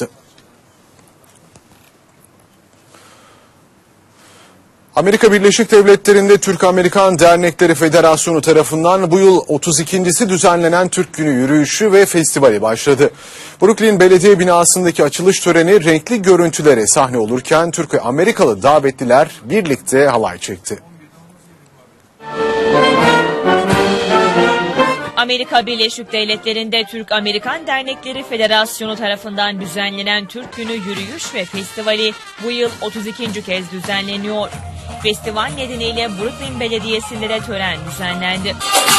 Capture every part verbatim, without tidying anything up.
çıktı. Amerika Birleşik Devletleri'nde Türk-Amerikan Dernekleri Federasyonu tarafından bu yıl otuz ikincisi düzenlenen Türk Günü yürüyüşü ve festivali başladı. Brooklyn Belediye binasındaki açılış töreni renkli görüntülere sahne olurken Türk ve Amerikalı davetliler birlikte halay çekti. Amerika Birleşik Devletleri'nde Türk-Amerikan Dernekleri Federasyonu tarafından düzenlenen Türk Günü yürüyüş ve festivali bu yıl otuz ikinci kez düzenleniyor. Festival nedeniyle Brooklyn Belediyesi'nde de tören düzenlendi.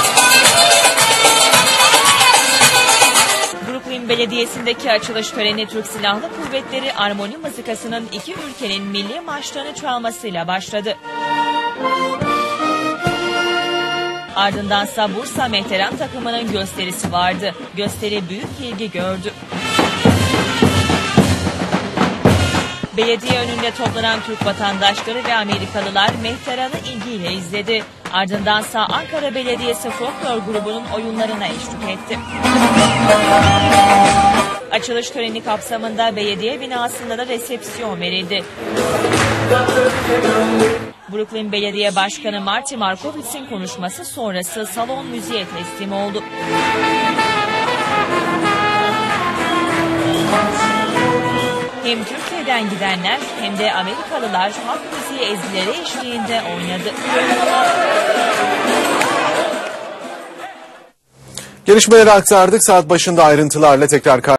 Brooklyn Belediyesi'ndeki açılış töreni Türk Silahlı Kuvvetleri Armoni Mızıkası'nın iki ülkenin milli marşlarını çalmasıyla başladı. Ardındansa Bursa Mehteran takımının gösterisi vardı. Gösteri büyük ilgi gördü. Belediye önünde toplanan Türk vatandaşları ve Amerikalılar Mehteran'ı ilgiyle izledi. Ardındansa Ankara Belediyesi Folklor grubunun oyunlarına eşlik etti. Açılış töreni kapsamında belediye binasında da resepsiyon verildi. Brooklyn Belediye Başkanı Marty Markowitz'in konuşması sonrası salon müziğe teslim oldu. Hem Türkiye'den gidenler hem de Amerikalılar halk müziği ezgileri eşliğinde oynadı. Gelişmeleri aktardık. Saat başında ayrıntılarla tekrar karşınızda.